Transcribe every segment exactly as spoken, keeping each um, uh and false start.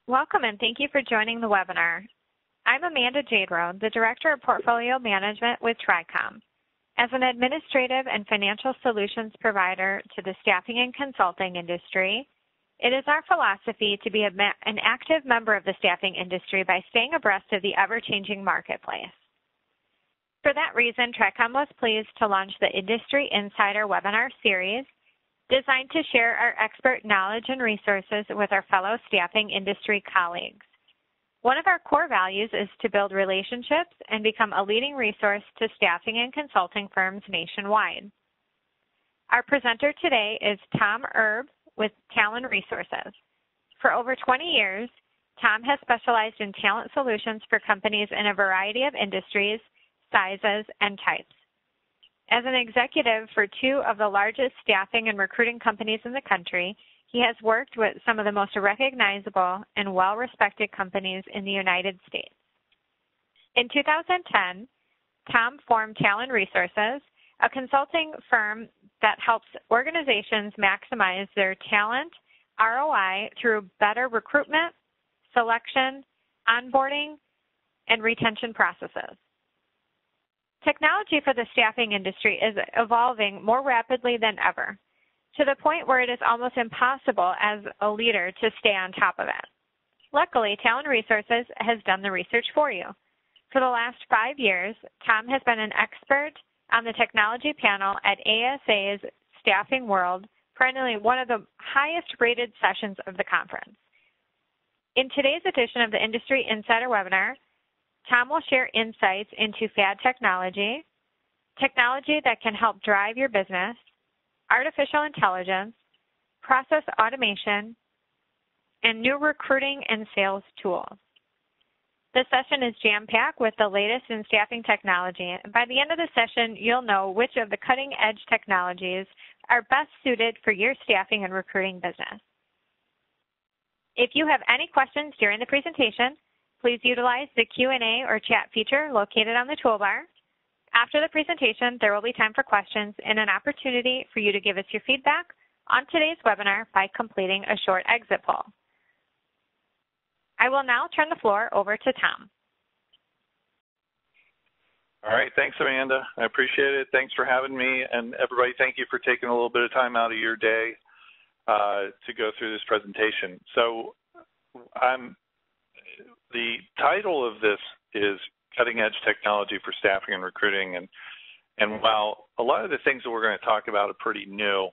Welcome and thank you for joining the webinar. I'm Amanda Jadrow, the Director of Portfolio Management with TRICOM. As an administrative and financial solutions provider to the staffing and consulting industry, it is our philosophy to be a, an active member of the staffing industry by staying abreast of the ever-changing marketplace. For that reason, TRICOM was pleased to launch the Industry Insider webinar series designed to share our expert knowledge and resources with our fellow staffing industry colleagues. One of our core values is to build relationships and become a leading resource to staffing and consulting firms nationwide. Our presenter today is Tom Erb with Talent Resources. For over twenty years, Tom has specialized in talent solutions for companies in a variety of industries, sizes, and types. As an executive for two of the largest staffing and recruiting companies in the country, he has worked with some of the most recognizable and well-respected companies in the United States. In two thousand ten, Tom formed Talent Resources, a consulting firm that helps organizations maximize their talent R O I through better recruitment, selection, onboarding, and retention processes. Technology for the staffing industry is evolving more rapidly than ever, to the point where it is almost impossible as a leader to stay on top of it. Luckily, Talent Resources has done the research for you. For the last five years, Tom has been an expert on the technology panel at A S A's Staffing World, perennially one of the highest rated sessions of the conference. In today's edition of the Industry Insider webinar, Tom will share insights into fad technology, technology that can help drive your business, artificial intelligence, process automation, and new recruiting and sales tools. The session is jam-packed with the latest in staffing technology, and by the end of the session, you'll know which of the cutting-edge technologies are best suited for your staffing and recruiting business. If you have any questions during the presentation, please utilize the Q and A or chat feature located on the toolbar. After the presentation, there will be time for questions and an opportunity for you to give us your feedback on today's webinar by completing a short exit poll. I will now turn the floor over to Tom. All right, thanks, Amanda. I appreciate it. Thanks for having me. And everybody, thank you for taking a little bit of time out of your day uh, to go through this presentation. So I'm The title of this is Cutting Edge Technology for Staffing and Recruiting, and and while a lot of the things that we're going to talk about are pretty new,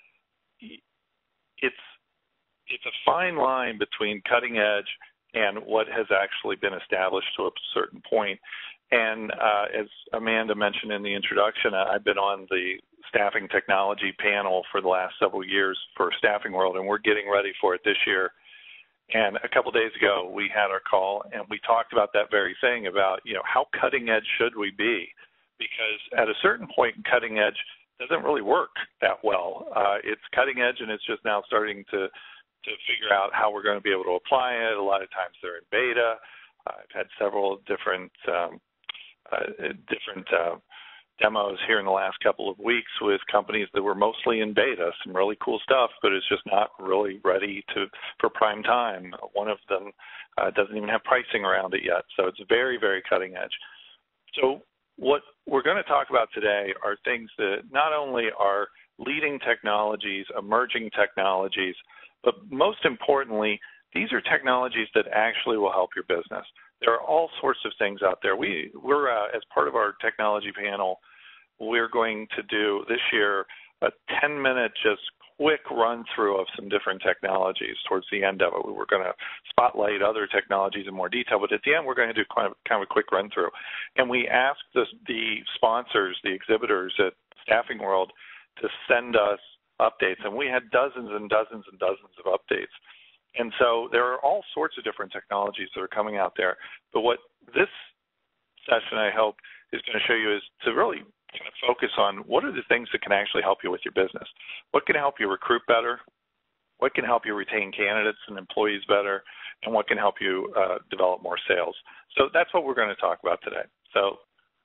it's it's a fine line between cutting edge and what has actually been established to a certain point. And uh, as Amanda mentioned in the introduction, I've been on the staffing technology panel for the last several years for Staffing World, and we're getting ready for it this year. And a couple of days ago, we had our call, and we talked about that very thing about, you know, how cutting edge should we be? Because at a certain point, cutting edge doesn't really work that well. Uh, it's cutting edge, and it's just now starting to, to figure out how we're going to be able to apply it. A lot of times they're in beta. Uh, I've had several different, um, uh, different uh, demos here in the last couple of weeks with companies that were mostly in beta, some really cool stuff, but it's just not really ready to for prime time. One of them uh, doesn't even have pricing around it yet, so it's very, very cutting edge. So what we're going to talk about today are things that not only are leading technologies, emerging technologies, but most importantly, these are technologies that actually will help your business. There are all sorts of things out there. We, we're, uh, as part of our technology panel, we're going to do this year a ten minute just quick run through of some different technologies towards the end of it. We're going to spotlight other technologies in more detail, but at the end we're going to do kind of, kind of a quick run through. And we asked the, the sponsors, the exhibitors at Staffing World to send us updates, and we had dozens and dozens and dozens of updates. And so there are all sorts of different technologies that are coming out there. But what this session, I hope, is going to show you is to really kind of focus on what are the things that can actually help you with your business. What can help you recruit better? What can help you retain candidates and employees better? And what can help you uh, develop more sales? So that's what we're going to talk about today. So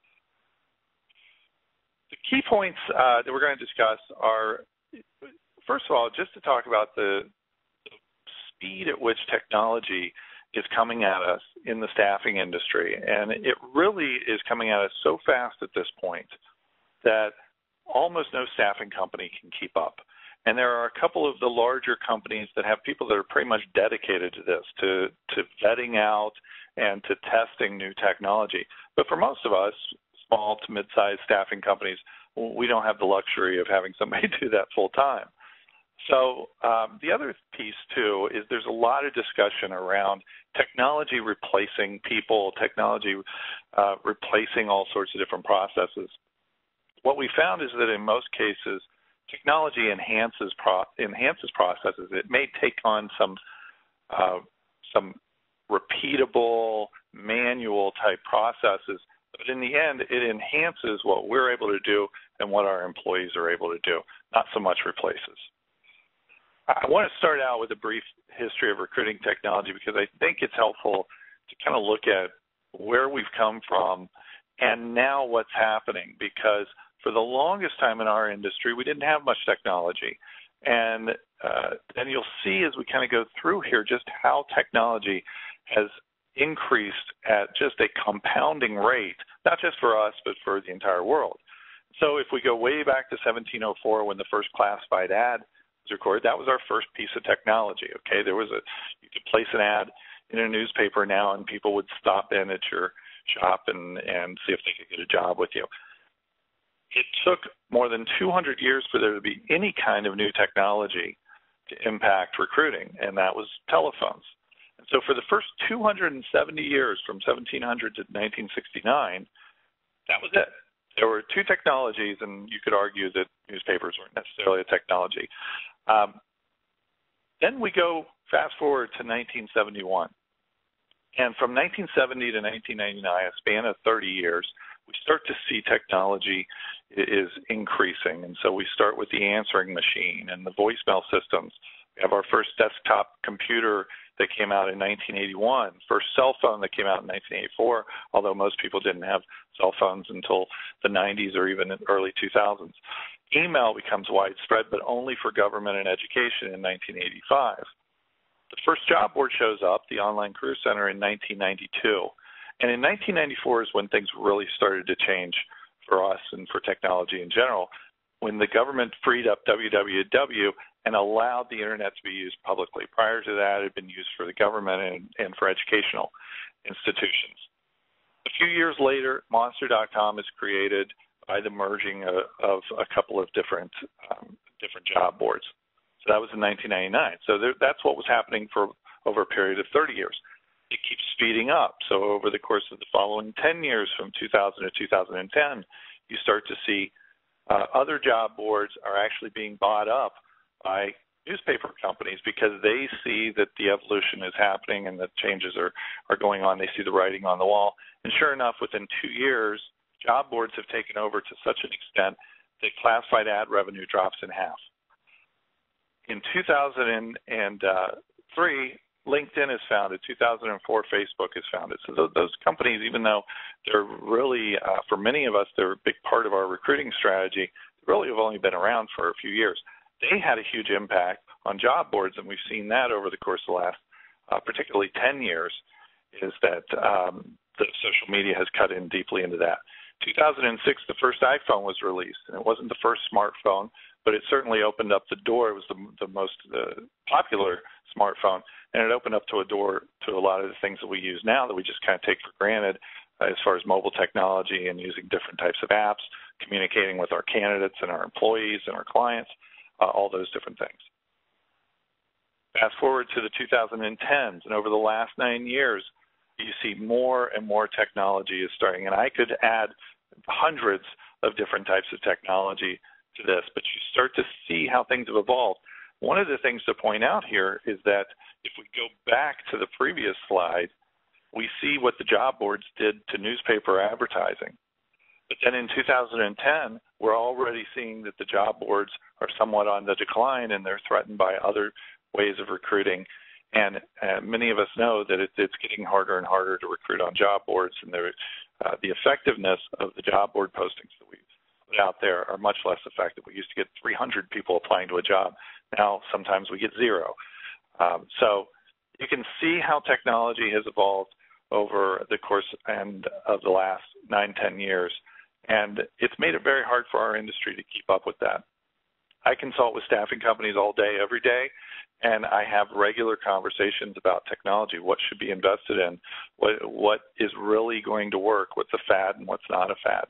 the key points uh, that we're going to discuss are, first of all, just to talk about the speed at which technology is coming at us in the staffing industry. And it really is coming at us so fast at this point that almost no staffing company can keep up. And there are a couple of the larger companies that have people that are pretty much dedicated to this, to, to vetting out and to testing new technology. But for most of us, small to mid-sized staffing companies, we don't have the luxury of having somebody do that full time. So um, the other piece, too, is there's a lot of discussion around technology replacing people, technology uh, replacing all sorts of different processes. What we found is that in most cases, technology enhances pro enhances processes. It may take on some uh, some repeatable manual type processes, but in the end, it enhances what we're able to do and what our employees are able to do, not so much replaces. I want to start out with a brief history of recruiting technology because I think it's helpful to kind of look at where we've come from and now what's happening, because for the longest time in our industry, we didn't have much technology. And uh, and you'll see as we kind of go through here just how technology has increased at just a compounding rate, not just for us, but for the entire world. So if we go way back to seventeen oh four when the first classified ad was recorded, that was our first piece of technology, okay? There was a, you could place an ad in a newspaper now and people would stop in at your shop and, and see if they could get a job with you. It took more than two hundred years for there to be any kind of new technology to impact recruiting, and that was telephones. And so for the first two hundred seventy years, from seventeen hundred to nineteen sixty-nine, that was it. There were two technologies, and you could argue that newspapers weren't necessarily a technology. Um, then we go fast forward to nineteen seventy-one. And from nineteen seventy to nineteen ninety-nine, a span of thirty years, we start to see technology is increasing. And so we start with the answering machine and the voicemail systems. We have our first desktop computer that came out in nineteen eighty-one, first cell phone that came out in nineteen eighty-four, although most people didn't have cell phones until the nineties or even in early two thousands. Email becomes widespread, but only for government and education in nineteen eighty-five. The first job board shows up, the Online Career Center, in nineteen ninety-two. And in nineteen ninety-four is when things really started to change for us and for technology in general, when the government freed up W W W and allowed the internet to be used publicly. Prior to that, it had been used for the government and, and for educational institutions. A few years later, Monster dot com is created by the merging of, of a couple of different um, different job boards. So that was in nineteen ninety-nine. So there, that's what was happening for over a period of thirty years. It keeps speeding up. So over the course of the following ten years, from two thousand to two thousand ten, you start to see uh, other job boards are actually being bought up by newspaper companies because they see that the evolution is happening and that changes are, are going on. They see the writing on the wall. And sure enough, within two years, job boards have taken over to such an extent that classified ad revenue drops in half. In two thousand three, LinkedIn is founded. two thousand four, Facebook is founded. So those, those companies, even though they're really, uh, for many of us, they're a big part of our recruiting strategy, really have only been around for a few years. They had a huge impact on job boards, and we've seen that over the course of the last, uh, particularly ten years, is that um, the social media has cut in deeply into that. two thousand six, the first iPhone was released, and it wasn't the first smartphone, but it certainly opened up the door. It was the, the most uh, popular smartphone, and it opened up to a door to a lot of the things that we use now that we just kind of take for granted uh, as far as mobile technology and using different types of apps, communicating with our candidates and our employees and our clients, uh, all those different things. Fast forward to the two thousand tens, and over the last nine years, you see more and more technology is starting. And I could add hundreds of different types of technology to this, but you start to see how things have evolved. One of the things to point out here is that if we go back to the previous slide, we see what the job boards did to newspaper advertising. But then in two thousand ten, we're already seeing that the job boards are somewhat on the decline and they're threatened by other ways of recruiting. And uh, many of us know that it, it's getting harder and harder to recruit on job boards, and uh, the effectiveness of the job board postings that we put out there are much less effective. We used to get three hundred people applying to a job. Now sometimes we get zero. Um, so you can see how technology has evolved over the course and of the last nine, ten years, and it's made it very hard for our industry to keep up with that. I consult with staffing companies all day, every day, and I have regular conversations about technology, what should be invested in, what, what is really going to work, what's a fad and what's not a fad.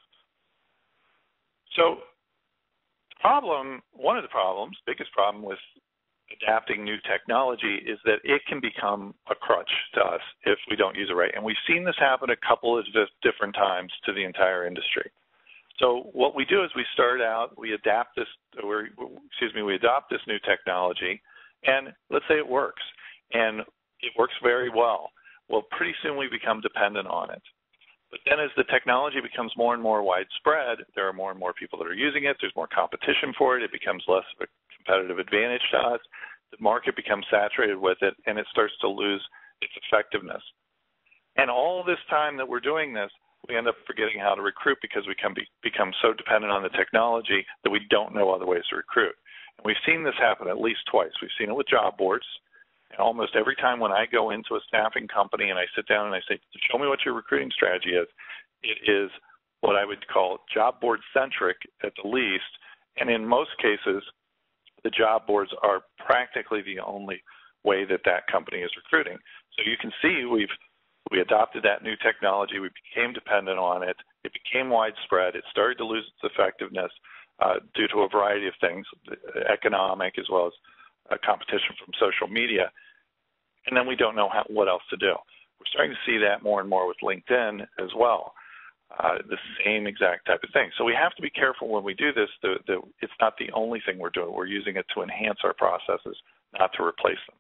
So the problem, one of the problems, biggest problem with adapting new technology is that it can become a crutch to us if we don't use it right. And we've seen this happen a couple of different times to the entire industry. So what we do is we start out, we adapt this, or excuse me, we adopt this new technology, and let's say it works, and it works very well. Well, pretty soon we become dependent on it. But then as the technology becomes more and more widespread, there are more and more people that are using it, there's more competition for it, it becomes less of a competitive advantage to us, the market becomes saturated with it, and it starts to lose its effectiveness. And all this time that we're doing this, we end up forgetting how to recruit because we can be, become so dependent on the technology that we don't know other ways to recruit. And we've seen this happen at least twice. We've seen it with job boards. And almost every time when I go into a staffing company and I sit down and I say, show me what your recruiting strategy is, it is what I would call job board centric at the least. And in most cases, the job boards are practically the only way that that company is recruiting. So you can see we've We adopted that new technology. We became dependent on it. It became widespread. It started to lose its effectiveness uh, due to a variety of things, economic as well as uh, competition from social media. And then we don't know how, what else to do. We're starting to see that more and more with LinkedIn as well, uh, the same exact type of thing. So we have to be careful when we do this. The, the, it's not the only thing we're doing. We're using it to enhance our processes, not to replace them.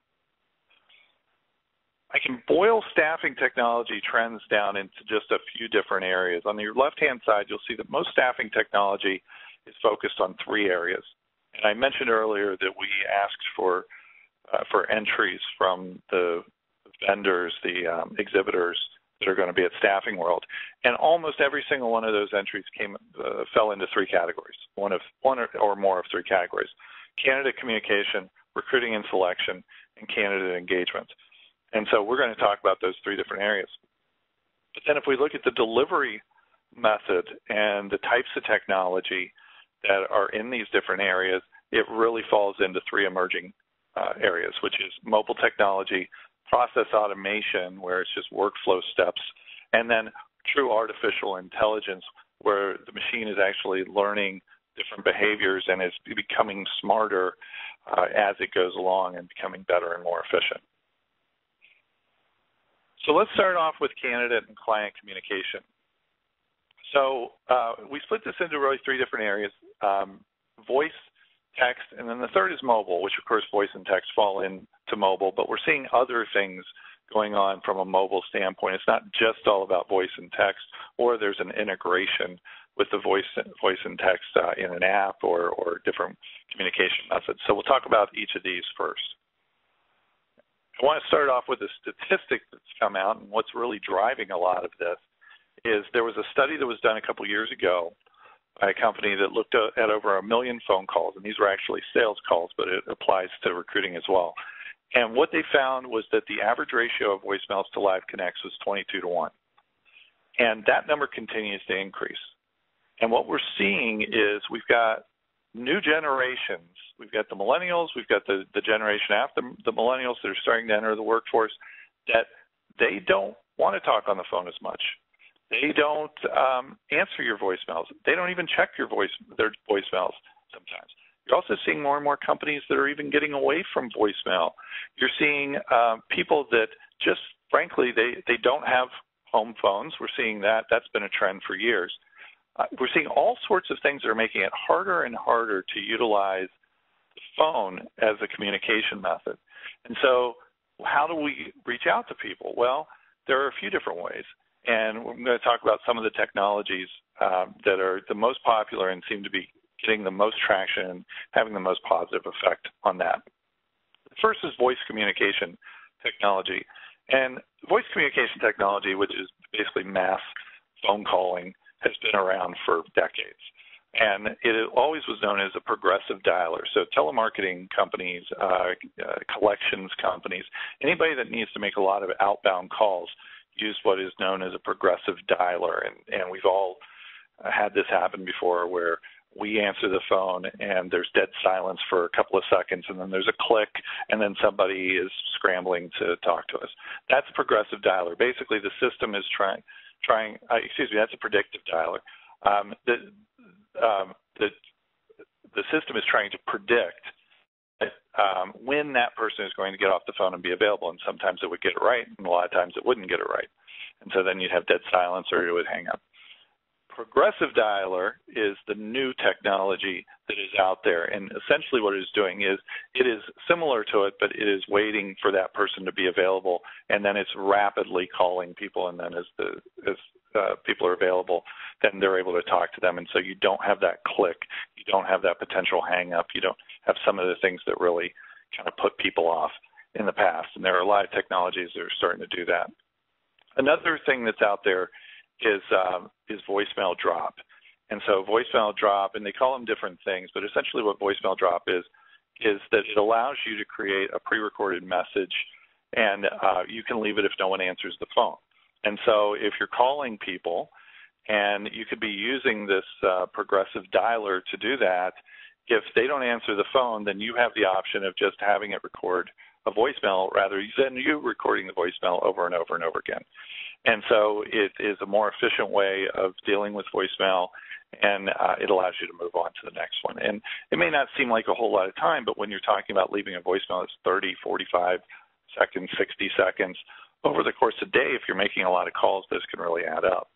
I can boil staffing technology trends down into just a few different areas. On your left-hand side, you'll see that most staffing technology is focused on three areas. And I mentioned earlier that we asked for uh, for entries from the vendors, the um, exhibitors that are going to be at Staffing World. And almost every single one of those entries came uh, fell into three categories, one of one or, or more of three categories: candidate communication, recruiting and selection, and candidate engagement. And so we're going to talk about those three different areas. But then if we look at the delivery method and the types of technology that are in these different areas, it really falls into three emerging uh, areas, which is mobile technology, process automation, where it's just workflow steps, and then true artificial intelligence, where the machine is actually learning different behaviors and is becoming smarter uh, as it goes along and becoming better and more efficient. So let's start off with candidate and client communication. So uh, we split this into really three different areas: um, voice, text, and then the third is mobile, which of course voice and text fall into mobile, but we're seeing other things going on from a mobile standpoint. It's not just all about voice and text, or there's an integration with the voice, voice and text uh, in an app or, or different communication methods. So we'll talk about each of these first. I want to start off with a statistic that's come out, and what's really driving a lot of this is there was a study that was done a couple years ago by a company that looked at over a million phone calls, and these were actually sales calls, but it applies to recruiting as well. And what they found was that the average ratio of voicemails to live connects was twenty-two to one. And that number continues to increase. And what we're seeing is we've got new generations. We've got the millennials, we've got the, the generation after the millennials that are starting to enter the workforce, that they don't want to talk on the phone as much. They don't um, answer your voicemails. They don't even check your voice, their voicemails sometimes. You're also seeing more and more companies that are even getting away from voicemail. You're seeing uh, people that just, frankly, they, they don't have home phones. We're seeing that. That's been a trend for years. Uh, we're seeing all sorts of things that are making it harder and harder to utilize the phone as a communication method. And so how do we reach out to people? Well, there are a few different ways. And we're going to talk about some of the technologies uh, that are the most popular and seem to be getting the most traction and having the most positive effect on that. The first is voice communication technology. And voice communication technology, which is basically mass phone calling, has been around for decades. And it always was known as a progressive dialer. So telemarketing companies, uh, uh, collections companies, anybody that needs to make a lot of outbound calls use what is known as a progressive dialer. And, and we've all had this happen before where we answer the phone and there's dead silence for a couple of seconds, and then there's a click, and then somebody is scrambling to talk to us. That's a progressive dialer. Basically, the system is trying, trying. Uh, excuse me, that's a predictive dialer. Um, the, um, the the system is trying to predict um, when that person is going to get off the phone and be available, and sometimes it would get it right, and a lot of times it wouldn't get it right, and so then you'd have dead silence or it would hang up. Progressive dialer is the new technology that is out there, and essentially what it is doing is it is similar to it, but it is waiting for that person to be available, and then it's rapidly calling people, and then as the as uh, people are available, then they're able to talk to them, and so you don't have that click, you don't have that potential hang up, you don't have some of the things that really kind of put people off in the past, and there are a lot of technologies that are starting to do that. Another thing that's out there is um, is voicemail drop. And so voicemail drop, and they call them different things, but essentially what voicemail drop is, is that it allows you to create a pre-recorded message, and uh, you can leave it if no one answers the phone. And so if you're calling people, and you could be using this uh, progressive dialer to do that, if they don't answer the phone, then you have the option of just having it record a voicemail rather than you recording the voicemail over and over and over again. And so it is a more efficient way of dealing with voicemail, and uh, it allows you to move on to the next one. And it may not seem like a whole lot of time, but when you're talking about leaving a voicemail that's thirty, forty-five seconds, sixty seconds, over the course of a day, if you're making a lot of calls, this can really add up.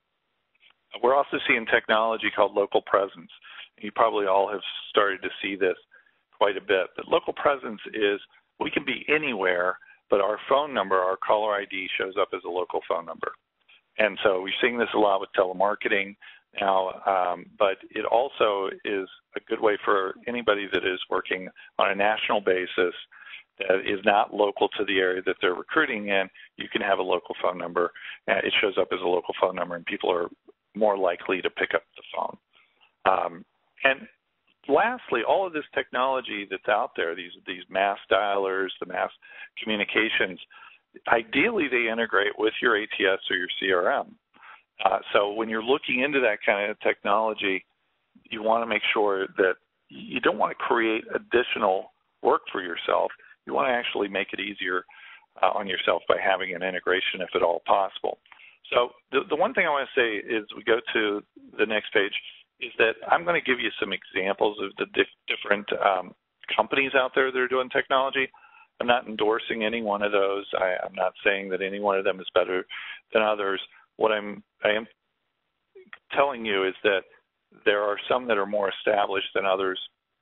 We're also seeing technology called local presence. You probably all have started to see this quite a bit. But local presence is we can be anywhere, but our phone number, our caller I D, shows up as a local phone number. And so we're seeing this a lot with telemarketing now, um, but it also is a good way for anybody that is working on a national basis that is not local to the area that they're recruiting in. You can have a local phone number, and it shows up as a local phone number, and people are more likely to pick up the phone. Um, and lastly, all of this technology that's out there, these these mass dialers, the mass communications, ideally they integrate with your A T S or your C R M. Uh, so when you're looking into that kind of technology, you want to make sure that you don't want to create additional work for yourself. You want to actually make it easier uh, on yourself by having an integration if at all possible. So the, the one thing I want to say is we go to the next page is that I'm going to give you some examples of the dif different um, companies out there that are doing technology. I'm not endorsing any one of those. I, I'm not saying that any one of them is better than others. What I'm, I am telling you is that there are some that are more established than others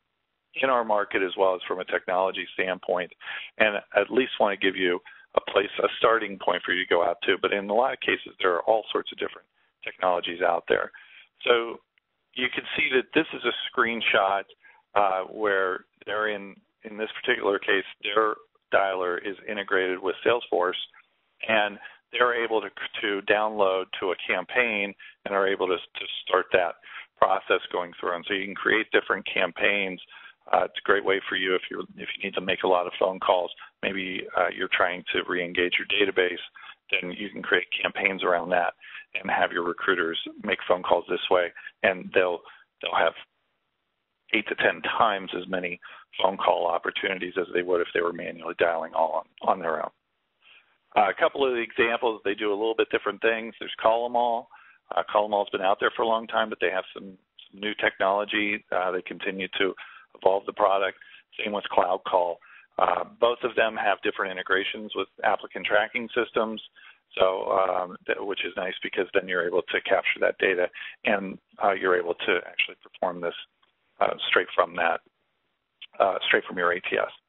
in our market as well as from a technology standpoint, and I at least want to give you a place, a starting point for you to go out to. But in a lot of cases, there are all sorts of different technologies out there. So you can see that this is a screenshot uh, where they're in, in this particular case, their dialer is integrated with Salesforce, and they're able to, to download to a campaign and are able to, to start that process going through. And so you can create different campaigns. Uh, it's a great way for you if you if you need to make a lot of phone calls. Maybe uh, you're trying to re-engage your database, then you can create campaigns around that and have your recruiters make phone calls this way, and they'll they'll have eight to ten times as many phone call opportunities as they would if they were manually dialing all on, on their own. Uh, a couple of the examples, they do a little bit different things. There's CallEmAll. Uh, CallEmAll's been out there for a long time, but they have some, some new technology. Uh, they continue to evolve the product. Same with Cloud Call. Uh, both of them have different integrations with applicant tracking systems, so um, that, which is nice because then you're able to capture that data and uh, you're able to actually perform this uh, straight from that, uh, straight from your A T S.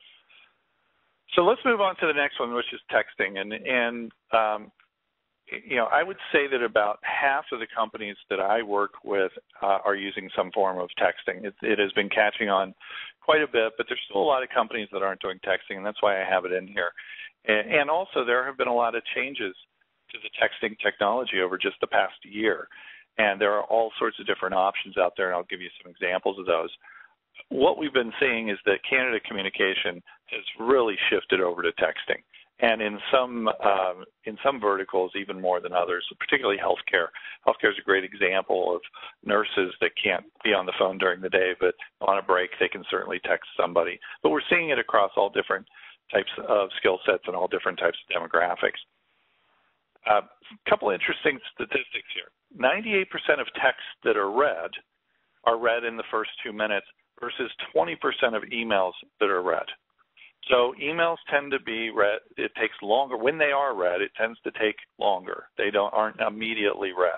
So let's move on to the next one, which is texting. And, and um, you know, I would say that about half of the companies that I work with uh, are using some form of texting. It, it has been catching on quite a bit, but there's still a lot of companies that aren't doing texting, and that's why I have it in here. And, and also, there have been a lot of changes to the texting technology over just the past year. And there are all sorts of different options out there, and I'll give you some examples of those. What we've been seeing is that candidate communication has really shifted over to texting, and in some um, in some verticals even more than others, particularly healthcare. Healthcare is a great example of nurses that can't be on the phone during the day, but on a break they can certainly text somebody. But we're seeing it across all different types of skill sets and all different types of demographics. A uh, couple interesting statistics here. ninety-eight percent of texts that are read are read in the first two minutes versus twenty percent of emails that are read. So emails tend to be read, it takes longer. When they are read, it tends to take longer. They don't aren't immediately read.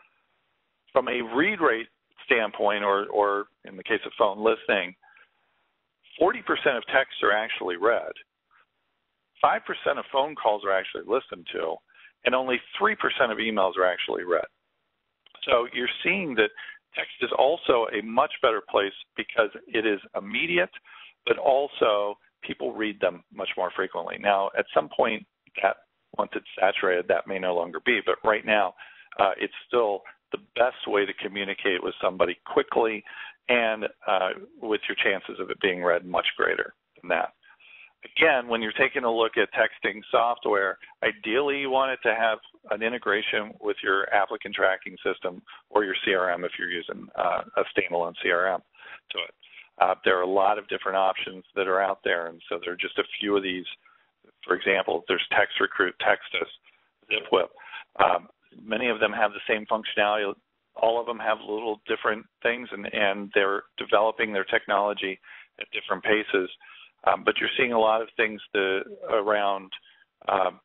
From a read rate standpoint, or, or in the case of phone listening, forty percent of texts are actually read. five percent of phone calls are actually listened to, and only three percent of emails are actually read. So you're seeing that text is also a much better place because it is immediate, but also people read them much more frequently. Now, at some point, that once it's saturated, that may no longer be, but right now, uh, it's still the best way to communicate with somebody quickly, and uh, with your chances of it being read much greater than that. Again, when you're taking a look at texting software, ideally you want it to have an integration with your applicant tracking system or your C R M if you're using uh, a standalone C R M to it. Uh, there are a lot of different options that are out there, and so there are just a few of these. For example, there's TextRecruit, Textus, ZipWhip. Um, many of them have the same functionality. All of them have little different things, and, and they're developing their technology at different paces. Um, but you're seeing a lot of things to, around um,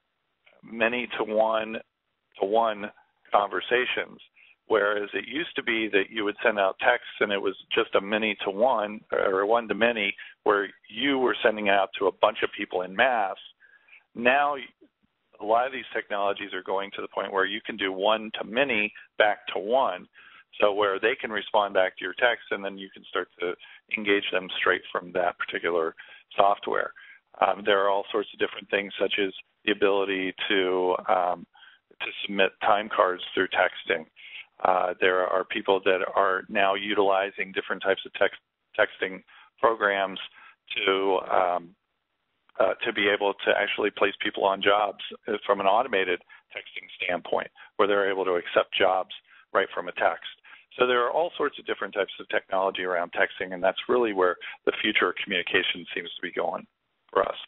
many to one to one conversations, whereas it used to be that you would send out texts and it was just a many to one or one to many, where you were sending out to a bunch of people in mass. Now, a lot of these technologies are going to the point where you can do one to many back to one. So where they can respond back to your text, and then you can start to engage them straight from that particular software. Um, there are all sorts of different things, such as the ability to um, to submit time cards through texting. Uh, there are people that are now utilizing different types of text, texting programs to um, uh, to be able to actually place people on jobs from an automated texting standpoint, where they're able to accept jobs right from a text. So there are all sorts of different types of technology around texting, and that's really where the future of communication seems to be going for us.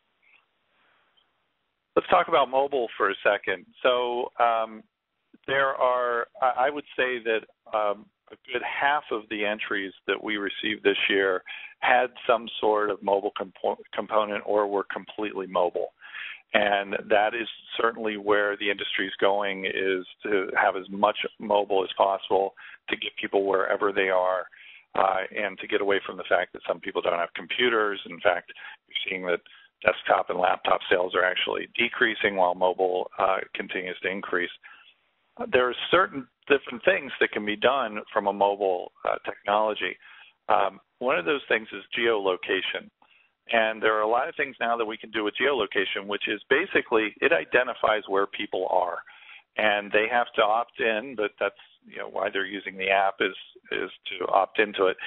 Let's talk about mobile for a second. So um, there are, I would say that um, a good half of the entries that we received this year had some sort of mobile compo component or were completely mobile. And that is certainly where the industry is going, is to have as much mobile as possible to get people wherever they are, uh, and to get away from the fact that some people don't have computers. In fact, you're seeing that desktop and laptop sales are actually decreasing while mobile uh, continues to increase. There are certain different things that can be done from a mobile uh, technology. Um, one of those things is geolocation. And there are a lot of things now that we can do with geolocation, which is basically it identifies where people are. And they have to opt in, but that's you know why they're using the app is, is to opt into it.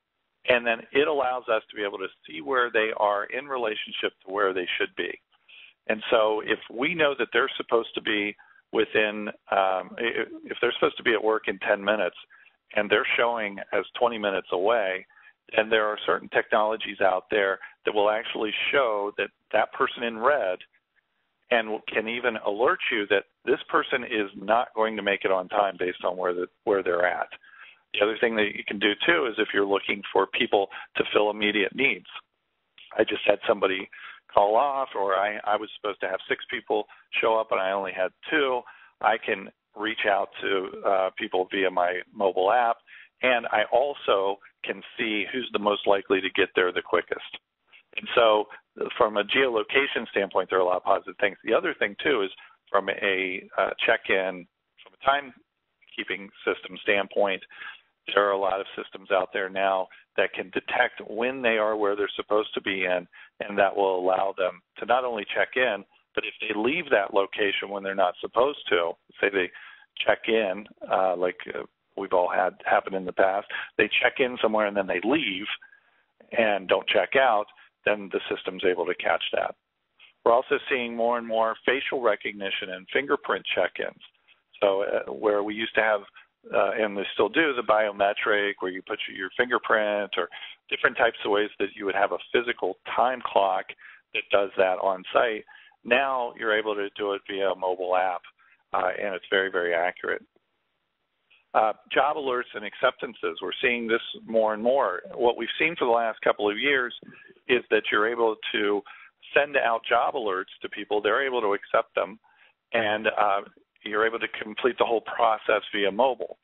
And then it allows us to be able to see where they are in relationship to where they should be. And so if we know that they're supposed to be within, um, if they're supposed to be at work in ten minutes and they're showing as twenty minutes away, and there are certain technologies out there that will actually show that that person in red and can even alert you that this person is not going to make it on time based on where, the, where they're at. The other thing that you can do, too, is if you're looking for people to fill immediate needs. I just had somebody call off, or I, I was supposed to have six people show up and I only had two. I can reach out to uh, people via my mobile app, and I also can see who's the most likely to get there the quickest. And so from a geolocation standpoint, there are a lot of positive things. The other thing, too, is from a uh, check-in, from a timekeeping system standpoint, there are a lot of systems out there now that can detect when they are where they're supposed to be in, and that will allow them to not only check in, but if they leave that location when they're not supposed to, say they check in, uh, like uh, we've all had happen in the past. They check in somewhere and then they leave and don't check out, then the system's able to catch that. We're also seeing more and more facial recognition and fingerprint check-ins. So uh, where we used to have, uh, and they still do, the biometric, where you put your fingerprint, or different types of ways that you would have a physical time clock that does that on site. Now you're able to do it via a mobile app, uh, and it's very, very accurate. Uh, job alerts and acceptances, we're seeing this more and more. What we've seen for the last couple of years is that you're able to send out job alerts to people, they're able to accept them, and uh, you're able to complete the whole process via mobile.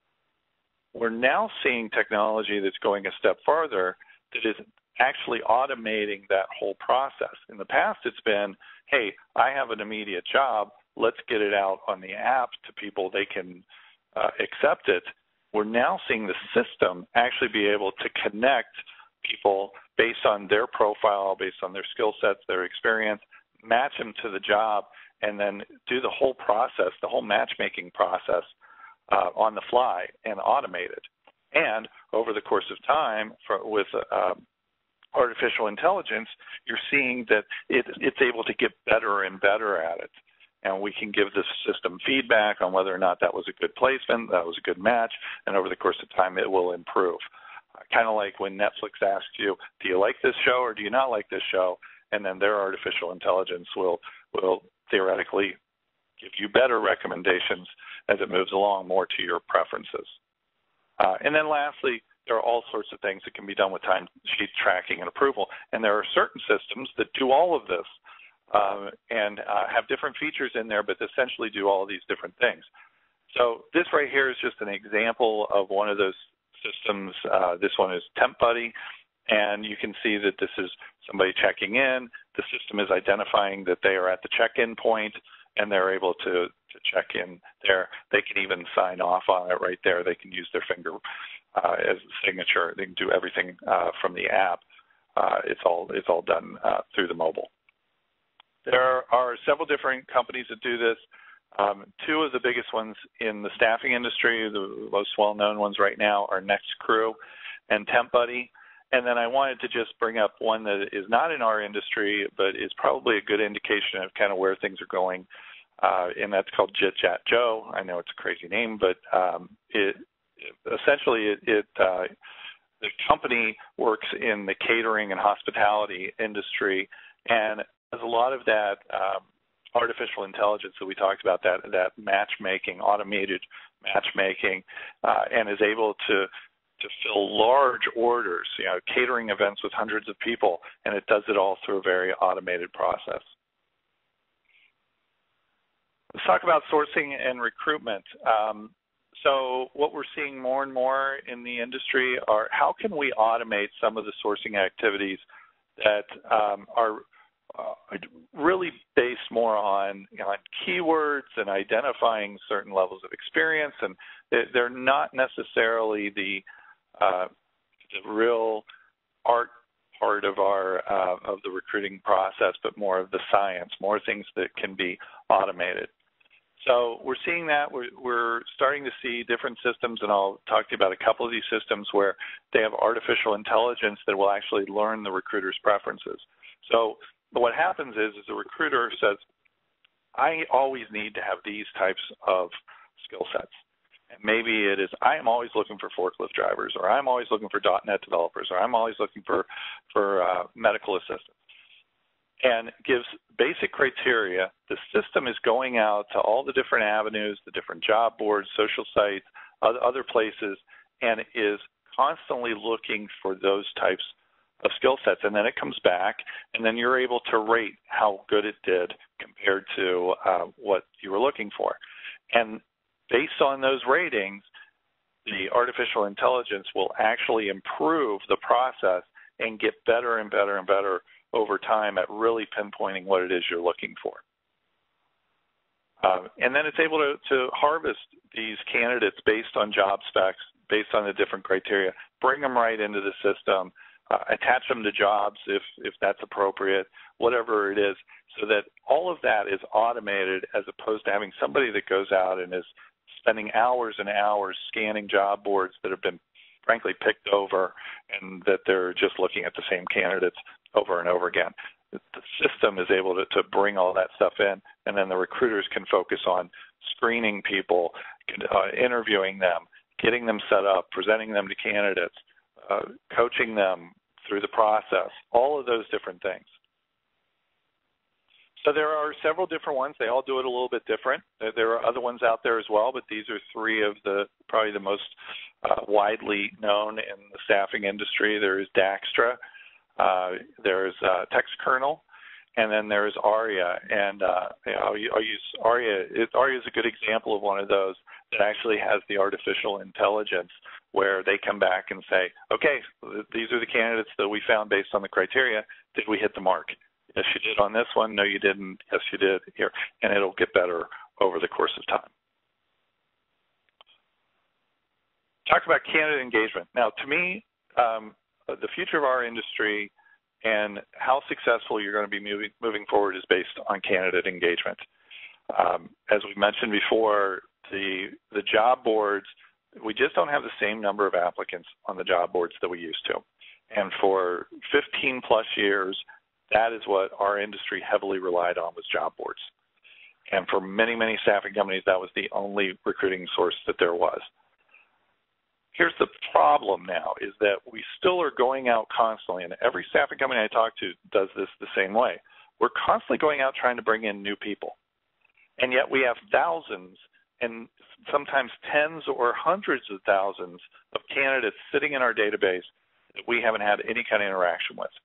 We're now seeing technology that's going a step farther that is actually automating that whole process. In the past, it's been, hey, I have an immediate job, let's get it out on the app to people, they can uh, accept it. We're now seeing the system actually be able to connect people based on their profile, based on their skill sets, their experience, match them to the job, and then do the whole process, the whole matchmaking process uh, on the fly and automate it. And over the course of time, for, with uh, artificial intelligence, you're seeing that it, it's able to get better and better at it. And we can give the system feedback on whether or not that was a good placement, that was a good match, and over the course of time it will improve. Uh, kind of like when Netflix asks you, do you like this show or do you not like this show? And then their artificial intelligence will, will theoretically give you better recommendations as it moves along more to your preferences. Uh, and then lastly, there are all sorts of things that can be done with timesheet tracking and approval. And there are certain systems that do all of this. Uh, and uh, have different features in there, but essentially do all of these different things. So this right here is just an example of one of those systems. Uh, this one is TempBuddy, and you can see that this is somebody checking in. The system is identifying that they are at the check-in point, and they're able to, to check in there. They can even sign off on it right there. They can use their finger uh, as a signature. They can do everything uh, from the app. Uh, it's all it's all done uh, through the mobile. There are several different companies that do this. Um, two of the biggest ones in the staffing industry, the most well-known ones right now, are NextCrew and TempBuddy. And then I wanted to just bring up one that is not in our industry, but is probably a good indication of kind of where things are going, uh, and that's called JitJatJoe. I know it's a crazy name, but um, it, it essentially it, it uh, the company works in the catering and hospitality industry, and there's a lot of that um, artificial intelligence that we talked about, that that matchmaking, automated matchmaking, uh, and is able to to fill large orders, you know, catering events with hundreds of people, and it does it all through a very automated process. Let's talk about sourcing and recruitment. Um, so what we're seeing more and more in the industry are how can we automate some of the sourcing activities that um, are Uh, really based more on, you know, on keywords and identifying certain levels of experience, and they're not necessarily the, uh, the real art part of our uh, of the recruiting process, but more of the science, more things that can be automated. So we're seeing that. We're, we're starting to see different systems, and I'll talk to you about a couple of these systems where they have artificial intelligence that will actually learn the recruiter's preferences. So But what happens is, is the recruiter says, I always need to have these types of skill sets. And maybe it is, I am always looking for forklift drivers, or I'm always looking for dot net developers, or I'm always looking for, for uh, medical assistants. And gives basic criteria. The system is going out to all the different avenues, the different job boards, social sites, other places, and is constantly looking for those types of skill sets, and then it comes back, and then you're able to rate how good it did compared to uh, what you were looking for. And based on those ratings, the artificial intelligence will actually improve the process and get better and better and better over time at really pinpointing what it is you're looking for. Uh, and then it's able to, to harvest these candidates based on job specs, based on the different criteria, bring them right into the system, Uh, attach them to jobs if, if that's appropriate, whatever it is, so that all of that is automated as opposed to having somebody that goes out and is spending hours and hours scanning job boards that have been frankly picked over and that they're just looking at the same candidates over and over again. The system is able to, to bring all that stuff in, and then the recruiters can focus on screening people, uh, interviewing them, getting them set up, presenting them to candidates, uh, coaching them through the process, all of those different things. So there are several different ones. They all do it a little bit different. There are other ones out there as well, but these are three of the probably the most uh, widely known in the staffing industry. There is Daxtra, uh, there's uh, TextKernel, and then there's Aria. And uh, I'll, I'll use Aria. It, Aria is a good example of one of those that actually has the artificial intelligence where they come back and say, okay, these are the candidates that we found based on the criteria. Did we hit the mark? Yes, you did on this one. No, you didn't. Yes, you did here. And it'll get better over the course of time. Talk about candidate engagement. Now, to me, um, the future of our industry and how successful you're going to be moving, moving forward is based on candidate engagement. Um, as we mentioned before, the, the job boards, we just don't have the same number of applicants on the job boards that we used to. And for fifteen plus years, that is what our industry heavily relied on, was job boards. And for many, many staffing companies, that was the only recruiting source that there was. Here's the problem now, is that we still are going out constantly, and every staffing company I talk to does this the same way. We're constantly going out trying to bring in new people. And yet we have thousands and sometimes tens or hundreds of thousands of candidates sitting in our database that we haven't had any kind of interaction with.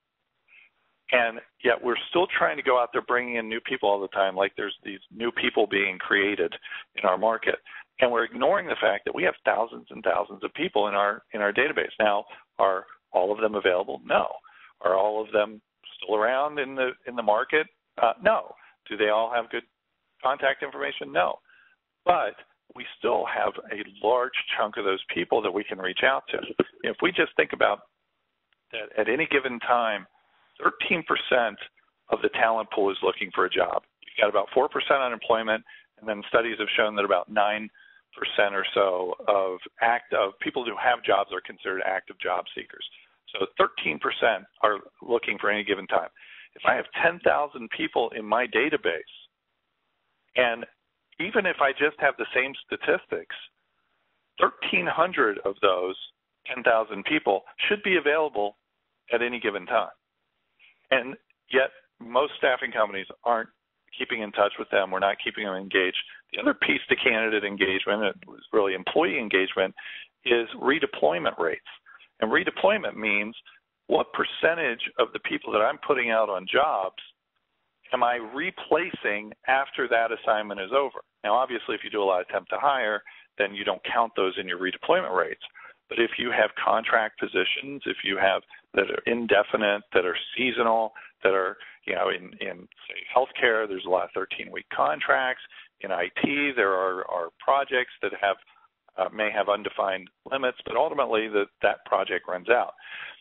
And yet we're still trying to go out there bringing in new people all the time, like there's these new people being created in our market. And we're ignoring the fact that we have thousands and thousands of people in our in our database. Now, are all of them available? No. Are all of them still around in the in the market? Uh, no. Do they all have good contact information? No. But we still have a large chunk of those people that we can reach out to. If we just think about that at any given time, thirteen percent of the talent pool is looking for a job. You've got about four percent unemployment, and then studies have shown that about nine percent or so of act of people who have jobs are considered active job seekers. So thirteen percent are looking for any given time. If I have ten thousand people in my database, and even if I just have the same statistics, thirteen hundred of those ten thousand people should be available at any given time. And yet most staffing companies aren't keeping in touch with them. We're not keeping them engaged. The other piece to candidate engagement, and really employee engagement, is redeployment rates. And redeployment means what percentage of the people that I'm putting out on jobs am I replacing after that assignment is over? Now, obviously, if you do a lot of temp to hire, then you don't count those in your redeployment rates. But if you have contract positions, if you have that are indefinite, that are seasonal, that are, you know, in, in say, healthcare, there's a lot of thirteen-week contracts. In I T, there are, are projects that have uh, may have undefined limits, but ultimately the, that project runs out.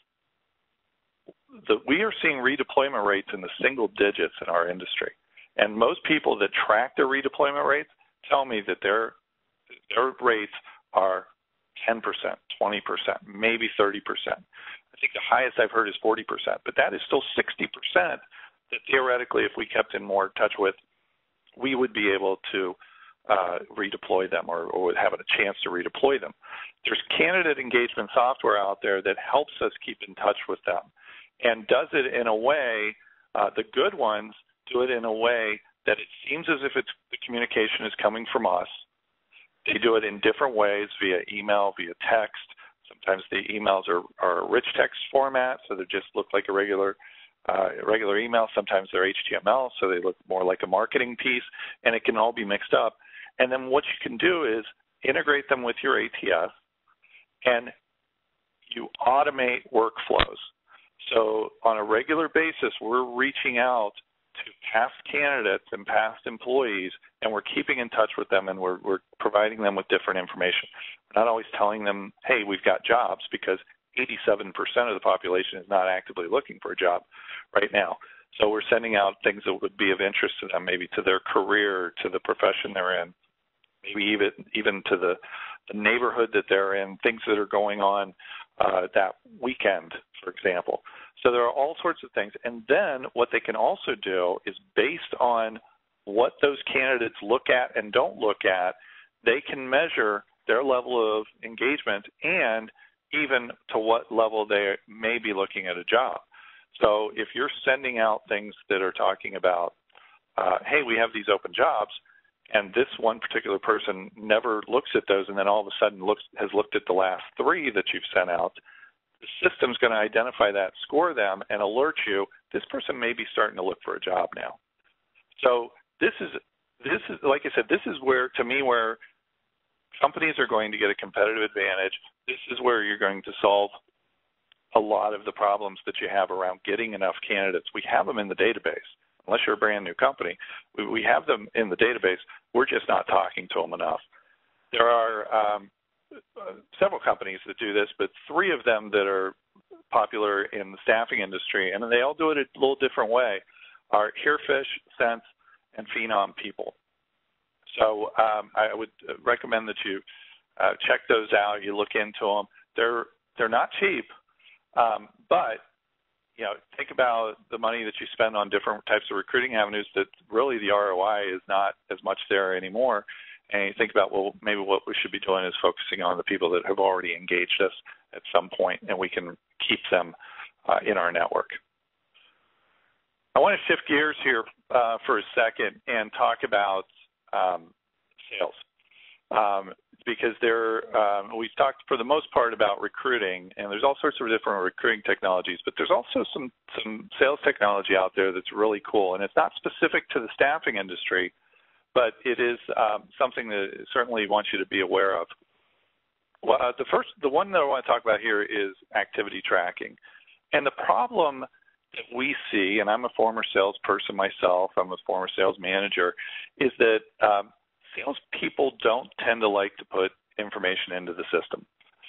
The, we are seeing redeployment rates in the single digits in our industry. And most people that track their redeployment rates tell me that their, their rates are ten percent, twenty percent, maybe thirty percent. I think the highest I've heard is forty percent, but that is still sixty percent that theoretically, if we kept in more touch with, we would be able to uh, redeploy them or, or would have a chance to redeploy them. There's candidate engagement software out there that helps us keep in touch with them and does it in a way, uh, the good ones do it in a way that it seems as if it's, the communication is coming from us. They do it in different ways, via email, via text. Sometimes the emails are, are a rich text format, so they just look like a regular uh, regular email. Sometimes they're H T M L, so they look more like a marketing piece, and it can all be mixed up. And then what you can do is integrate them with your A T S, and you automate workflows. So on a regular basis, we're reaching out to past candidates and past employees, and we're keeping in touch with them, and we're, we're providing them with different information. We're not always telling them, hey, we've got jobs, because eighty-seven percent of the population is not actively looking for a job right now. So we're sending out things that would be of interest to them, maybe to their career, to the profession they're in. maybe even even to the, the neighborhood that they're in, things that are going on uh, that weekend, for example. So there are all sorts of things. And then what they can also do is based on what those candidates look at and don't look at, they can measure their level of engagement and even to what level they may be looking at a job. So if you're sending out things that are talking about, uh, hey, we have these open jobs, and this one particular person never looks at those and then all of a sudden looks, has looked at the last three that you've sent out, the system's going to identify that, score them, and alert you, this person may be starting to look for a job now. So this is, this is like I said, this is where, to me, where companies are going to get a competitive advantage. This is where you're going to solve a lot of the problems that you have around getting enough candidates. We have them in the database. Unless you're a brand new company, we, we have them in the database. We're just not talking to them enough. There are um, uh, several companies that do this, but three of them that are popular in the staffing industry, and they all do it a little different way, are Herefish, Sense, and Phenom People. So um, I would recommend that you uh, check those out. You look into them. They're they're not cheap, um, but you know, think about the money that you spend on different types of recruiting avenues that really the R O I is not as much there anymore. And you think about, well, maybe what we should be doing is focusing on the people that have already engaged us at some point, and we can keep them uh, in our network. I want to shift gears here uh, for a second and talk about um, sales. Um, because there, um, we've talked for the most part about recruiting, and there's all sorts of different recruiting technologies, but there's also some, some sales technology out there that's really cool, and it's not specific to the staffing industry, but it is um, something that I certainly want you to be aware of. Well, uh, the first, the one that I want to talk about here is activity tracking. And the problem that we see, and I'm a former salesperson myself, I'm a former sales manager, is that um, salespeople don't tend to like to put information into the system.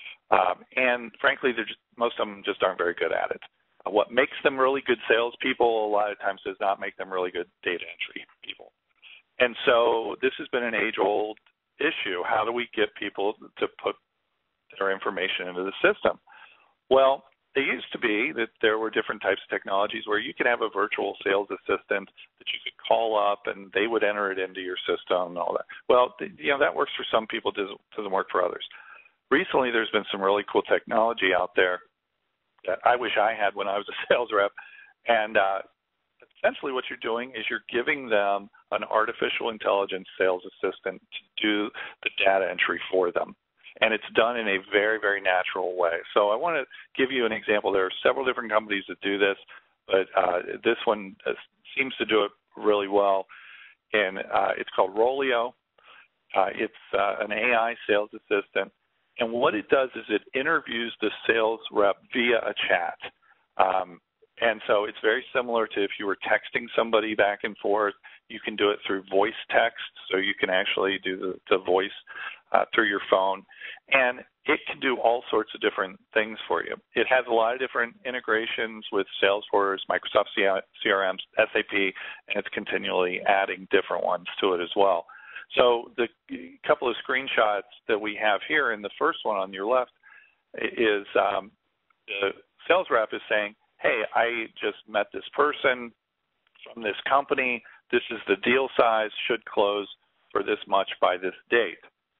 Um, and frankly, they're just, most of them just aren't very good at it. Uh, what makes them really good salespeople a lot of times does not make them really good data entry people. And so this has been an age-old issue. How do we get people to put their information into the system? Well, it used to be that there were different types of technologies where you could have a virtual sales assistant that you could call up and they would enter it into your system and all that. Well, you know, that works for some people, doesn't, doesn't work for others. Recently, there's been some really cool technology out there that I wish I had when I was a sales rep. And uh, essentially what you're doing is you're giving them an artificial intelligence sales assistant to do the data entry for them. And it's done in a very, very natural way. So I want to give you an example. There are several different companies that do this, but uh, this one uh, seems to do it really well. And uh, it's called Rolio. Uh, it's uh, an A I sales assistant. And what it does is it interviews the sales rep via a chat. Um, and so it's very similar to if you were texting somebody back and forth. You can do it through voice text, so you can actually do the, the voice uh, through your phone. And it can do all sorts of different things for you. It has a lot of different integrations with Salesforce, Microsoft C R Ms, S A P, and it's continually adding different ones to it as well. So the couple of screenshots that we have here, in the first one on your left, is um, the sales rep is saying, hey, I just met this person from this company. This is the deal size, should close for this much by this date.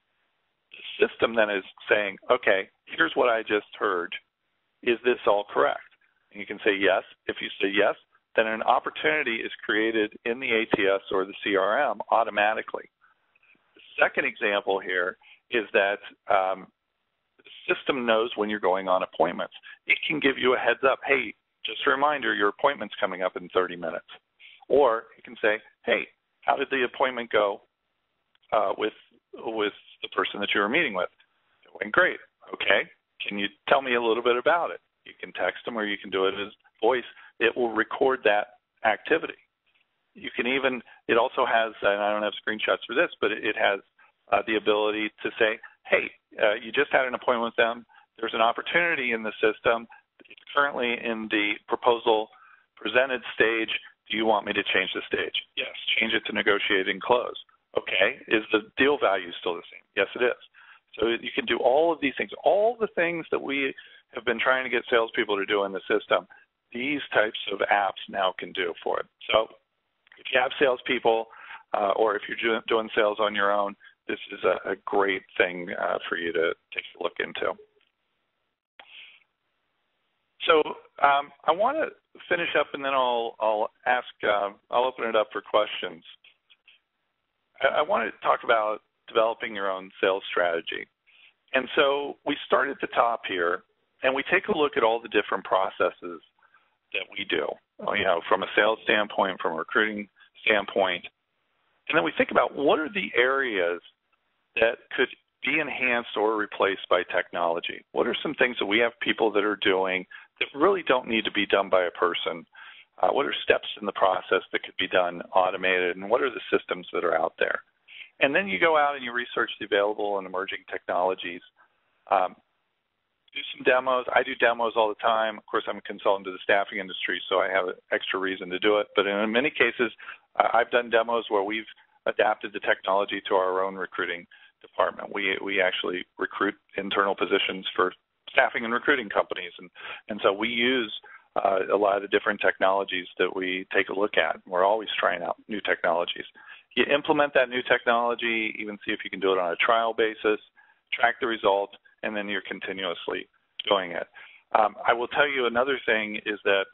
The system then is saying, okay, here's what I just heard. Is this all correct? And you can say yes. If you say yes, then an opportunity is created in the A T S or the C R M automatically. The second example here is that um, the system knows when you're going on appointments. It can give you a heads up, hey, just a reminder, your appointment's coming up in thirty minutes. Or you can say, hey, how did the appointment go uh, with with the person that you were meeting with? It went great. Okay. Can you tell me a little bit about it? You can text them or you can do it as voice. It will record that activity. You can even, it also has, and I don't have screenshots for this, but it has uh, the ability to say, hey, uh, you just had an appointment with them. There's an opportunity in the system. It's currently in the proposal presented stage. Do you want me to change the stage? Yes, change it to negotiate and close. Okay, is the deal value still the same? Yes, it is. So you can do all of these things, all the things that we have been trying to get salespeople to do in the system, these types of apps now can do for it. So if you have salespeople uh, or if you're doing sales on your own, this is a, a great thing uh, for you to take a look into. So um, I want to finish up, and then I'll, I'll ask, uh, I'll open it up for questions. I, I want to talk about developing your own sales strategy. And so we start at the top here, and we take a look at all the different processes that we do, you know, from a sales standpoint, from a recruiting standpoint. And then we think about what are the areas that could be enhanced or replaced by technology. What are some things that we have people that are doing that really don't need to be done by a person? Uh, what are steps in the process that could be done automated, and what are the systems that are out there? And then you go out and you research the available and emerging technologies. Um, do some demos. I do demos all the time. Of course, I'm a consultant to the staffing industry, so I have an extra reason to do it. But in many cases, uh, I've done demos where we've adapted the technology to our own recruiting department. We we actually recruit internal positions for staffing and recruiting companies, and and so we use uh, a lot of the different technologies that we take a look at. We're always trying out new technologies. You implement that new technology, even see if you can do it on a trial basis, track the results, and then you're continuously doing it. Um, I will tell you another thing is that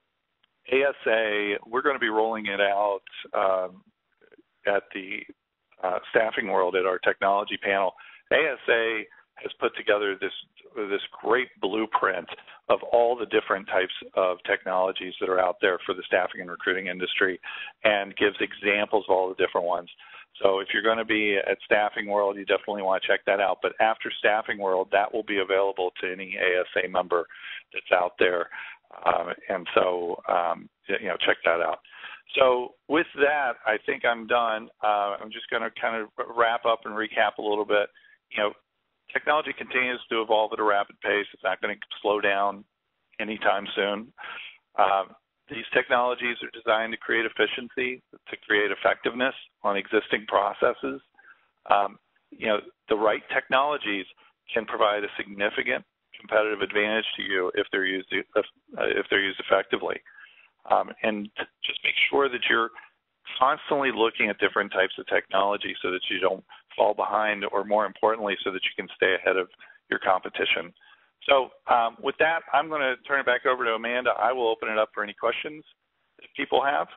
A S A, we're going to be rolling it out um, at the uh, Staffing World at our technology panel. A S A has put together this this great blueprint of all the different types of technologies that are out there for the staffing and recruiting industry, and gives examples of all the different ones. So if you're going to be at Staffing World, you definitely want to check that out. But after Staffing World, that will be available to any A S A member that's out there. Um, and so, um, you know, check that out. So with that, I think I'm done. Uh, I'm just going to kind of wrap up and recap a little bit. You know, technology continues to evolve at a rapid pace. It's not going to slow down anytime soon. Um, these technologies are designed to create efficiency, to create effectiveness on existing processes. Um, you know, the right technologies can provide a significant competitive advantage to you if they're used if they're used effectively. Um, and just make sure that you're constantly looking at different types of technology so that you don't fall behind, or more importantly, so that you can stay ahead of your competition. So um, with that, I'm going to turn it back over to Amanda. I will open it up for any questions that people have.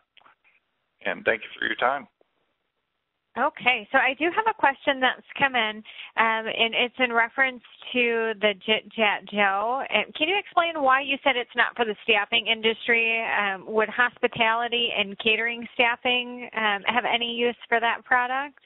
And thank you for your time. Okay, so I do have a question that's come in, um, and it's in reference to the JitJat Joe. Can you explain why you said it's not for the staffing industry? Um, would hospitality and catering staffing um, have any use for that product?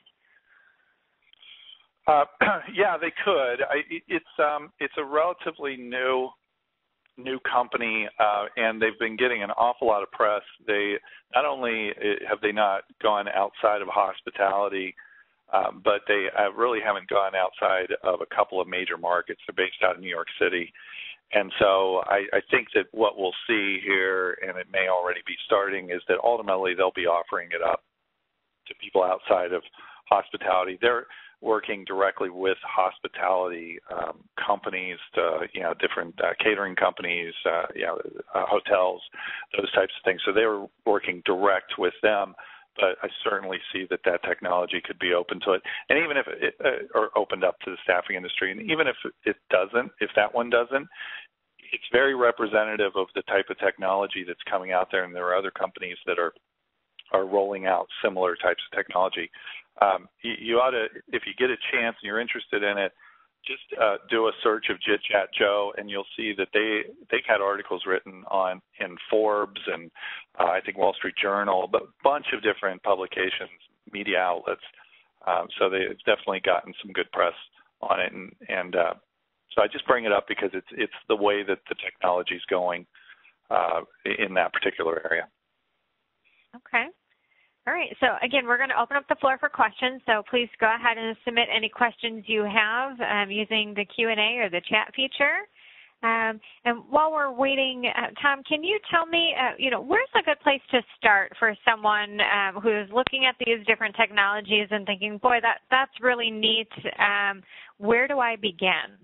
Uh, yeah, they could. I, it's um, it's a relatively new new company, uh, and they've been getting an awful lot of press. They not only have they not gone outside of hospitality, um, but they uh, really haven't gone outside of a couple of major markets. They're based out of New York City. And so I, I think that what we'll see here, and it may already be starting, is that ultimately they'll be offering it up to people outside of hospitality. They're working directly with hospitality um, companies, to, you know, different uh, catering companies, uh, you know, uh, hotels, those types of things. So they were working direct with them, but I certainly see that that technology could be open to it. And even if it, uh, or opened up to the staffing industry, and even if it doesn't, if that one doesn't, it's very representative of the type of technology that's coming out there, and there are other companies that are are rolling out similar types of technology. Um, you, you ought to, if you get a chance and you're interested in it, just uh, do a search of JitJat Joe, and you'll see that they they had articles written on in Forbes and uh, I think Wall Street Journal, but a bunch of different publications, media outlets. Um, so they've definitely gotten some good press on it, and and uh, so I just bring it up because it's it's the way that the technology is going uh, in that particular area. Okay. All right, so again, we're going to open up the floor for questions, so please go ahead and submit any questions you have um, using the Q and A or the chat feature. Um, and while we're waiting, uh, Tom, can you tell me, uh, you know, where's a good place to start for someone um, who's looking at these different technologies and thinking, boy, that that's really neat. Um, where do I begin?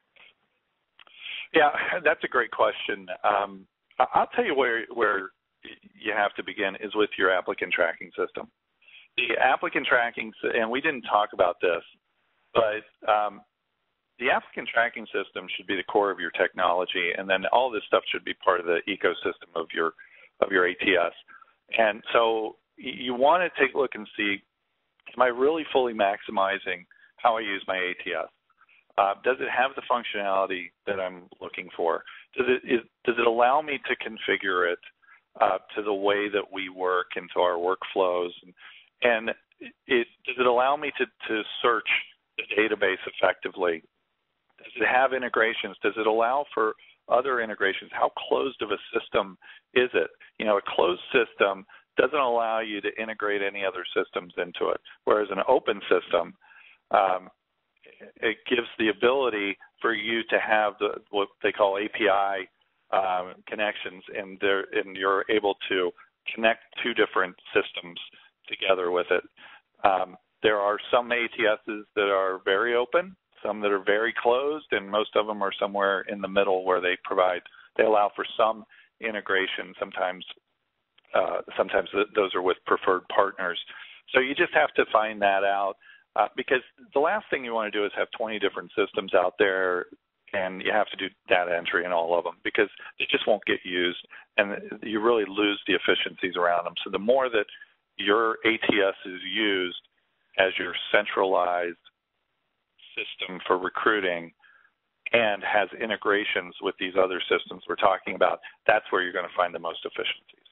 Yeah, that's a great question. Um, I'll tell you where where you have to begin is with your applicant tracking system. The applicant tracking, and we didn't talk about this, but um, the applicant tracking system should be the core of your technology, and then all this stuff should be part of the ecosystem of your of your A T S. And so you want to take a look and see, am I really fully maximizing how I use my A T S? Uh, does it have the functionality that I'm looking for? Does it, is, does it allow me to configure it uh, to the way that we work and to our workflows? And, and it, does it allow me to, to search the database effectively? Does it have integrations? Does it allow for other integrations? How closed of a system is it? You know, a closed system doesn't allow you to integrate any other systems into it, whereas an open system, um, it gives the ability for you to have the what they call A P I um, connections, and, and you're able to connect two different systems together with it. Um, there are some A T Ss that are very open, some that are very closed, and most of them are somewhere in the middle where they provide, they allow for some integration. Sometimes, uh, sometimes those are with preferred partners. So you just have to find that out. Uh, because the last thing you want to do is have twenty different systems out there, and you have to do data entry in all of them because they just won't get used, and you really lose the efficiencies around them. So the more that your A T S is used as your centralized system for recruiting and has integrations with these other systems we're talking about, that's where you're going to find the most efficiencies.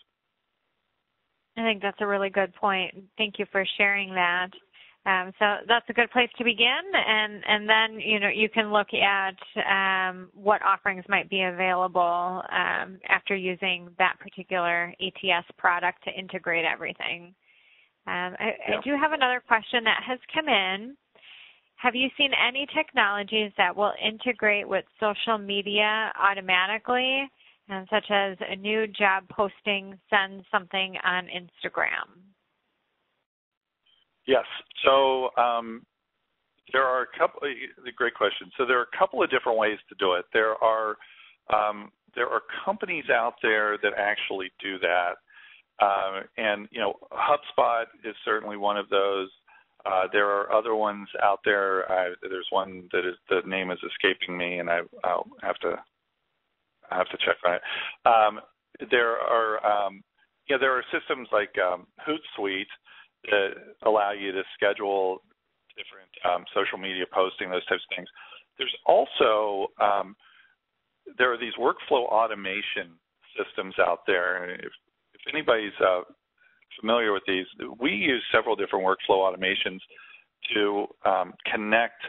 I think that's a really good point. Thank you for sharing that. Um, so that's a good place to begin, and, and then, you know, you can look at um, what offerings might be available um, after using that particular A T S product to integrate everything. Um, I, yeah. I do have another question that has come in. Have you seen any technologies that will integrate with social media automatically, and such as a new job posting sends something on Instagram? Yes. So um, there are a couple. Great question. So there are a couple of different ways to do it. There are um, there are companies out there that actually do that, uh, and you know, HubSpot is certainly one of those. Uh, there are other ones out there. I, there's one that is the name is escaping me, and I, I'll have to I have to check on it. Um, there are um, yeah, there are systems like um, Hootsuite that allow you to schedule different um, social media posting, those types of things. There's also, um, there are these workflow automation systems out there. And if, if anybody's uh, familiar with these, we use several different workflow automations to um, connect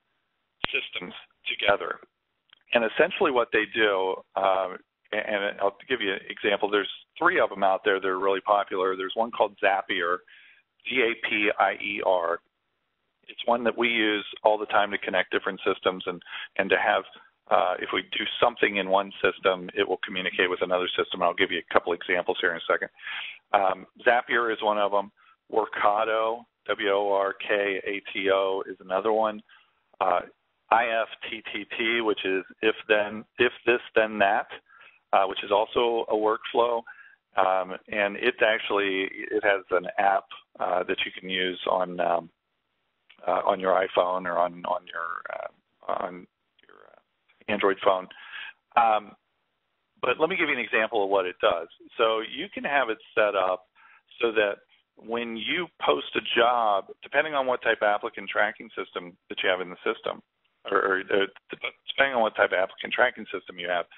systems together. And essentially what they do, uh, and I'll give you an example, there's three of them out there that are really popular. There's one called Zapier, Z A P I E R. It's one that we use all the time to connect different systems and, and to have, uh, if we do something in one system, it will communicate with another system. I'll give you a couple examples here in a second. Um, Zapier is one of them. Workato, W O R K A T O, is another one. Uh, I F T T T, which is if then, if this, then that, uh, which is also a workflow. Um, and it's actually, it has an app uh, that you can use on um, uh, on your iPhone or on on your uh, on your uh, Android phone. Um, but let me give you an example of what it does. So you can have it set up so that when you post a job, depending on what type of applicant tracking system that you have in the system, or, or, or depending on what type of applicant tracking system you have,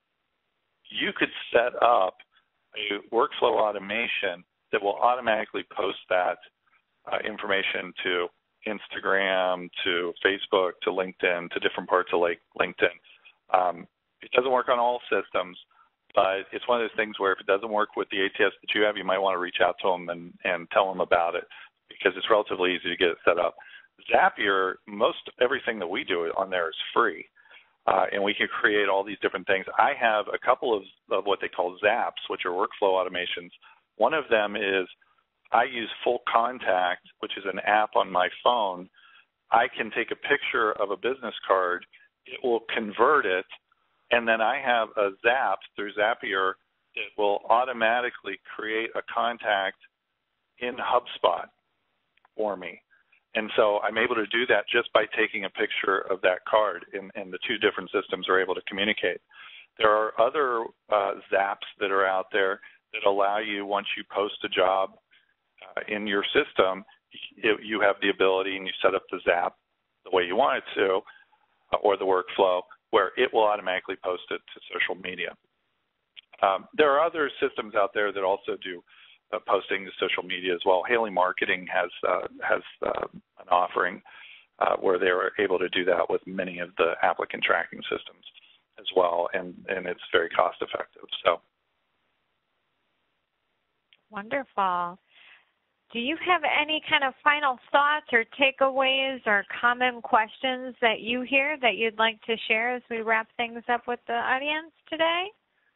you could set up a workflow automation that will automatically post that uh, information to Instagram, to Facebook, to LinkedIn, to different parts of like LinkedIn. Um, it doesn't work on all systems, but it's one of those things where if it doesn't work with the A T S that you have, you might want to reach out to them and, and tell them about it because it's relatively easy to get it set up. Zapier, most everything that we do on there is free. uh, and we can create all these different things. I have a couple of, of what they call zaps, which are workflow automations. One of them is I use Full Contact, which is an app on my phone. I can take a picture of a business card, it will convert it, and then I have a Zap through Zapier that will automatically create a contact in HubSpot for me. And so I'm able to do that just by taking a picture of that card, and, and the two different systems are able to communicate. There are other uh, Zaps that are out there that allow you, once you post a job uh, in your system, it, you have the ability and you set up the Zap the way you want it to, uh, or the workflow, where it will automatically post it to social media. Um, there are other systems out there that also do uh, posting to social media as well. Haley Marketing has uh, has uh, an offering uh, where they are able to do that with many of the applicant tracking systems as well, and, and it's very cost effective. So, wonderful. Do you have any kind of final thoughts or takeaways or common questions that you hear that you'd like to share as we wrap things up with the audience today?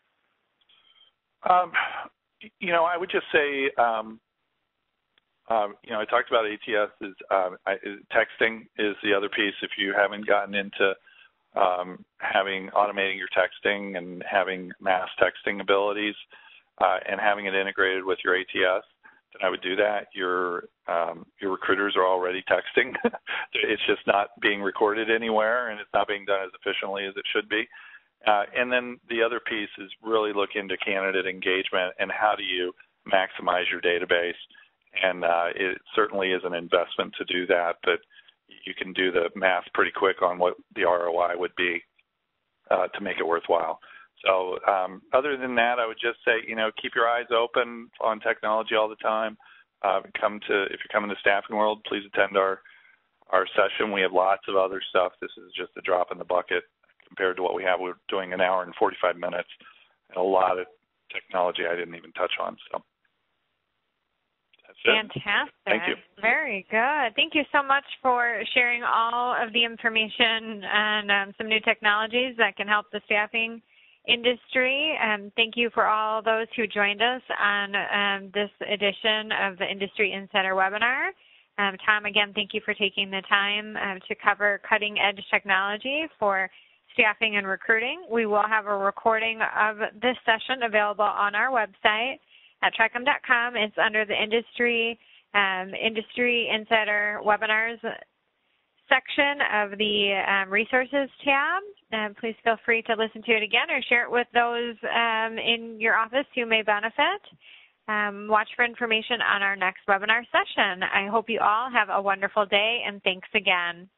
Um, you know, I would just say, um, um, you know, I talked about A T S. Is, um, I, texting is the other piece. If you haven't gotten into um, having automating your texting and having mass texting abilities uh, and having it integrated with your A T S, then I would do that. Your um, your recruiters are already texting. It's just not being recorded anywhere, and it's not being done as efficiently as it should be. Uh, and then the other piece is really look into candidate engagement and how do you maximize your database. And uh, it certainly is an investment to do that, but you can do the math pretty quick on what the R O I would be uh, to make it worthwhile. So um, other than that, I would just say, you know, keep your eyes open on technology all the time. Uh, come to, if you're coming to Staffing World, please attend our, our session. We have lots of other stuff. This is just a drop in the bucket compared to what we have. We're doing an hour and forty-five minutes, and a lot of technology I didn't even touch on. So that's it. Fantastic. Thank you. Very good. Thank you so much for sharing all of the information and um, some new technologies that can help the staffing industry. Um, thank you for all those who joined us on um, this edition of the Industry Insider webinar. Um, Tom, again, thank you for taking the time uh, to cover cutting-edge technology for staffing and recruiting. We will have a recording of this session available on our website at TRICOM dot com. It's under the Industry um, Industry Insider Webinars section of the um, Resources tab. Um, please feel free to listen to it again or share it with those um, in your office who may benefit. Um, watch for information on our next webinar session. I hope you all have a wonderful day, and thanks again.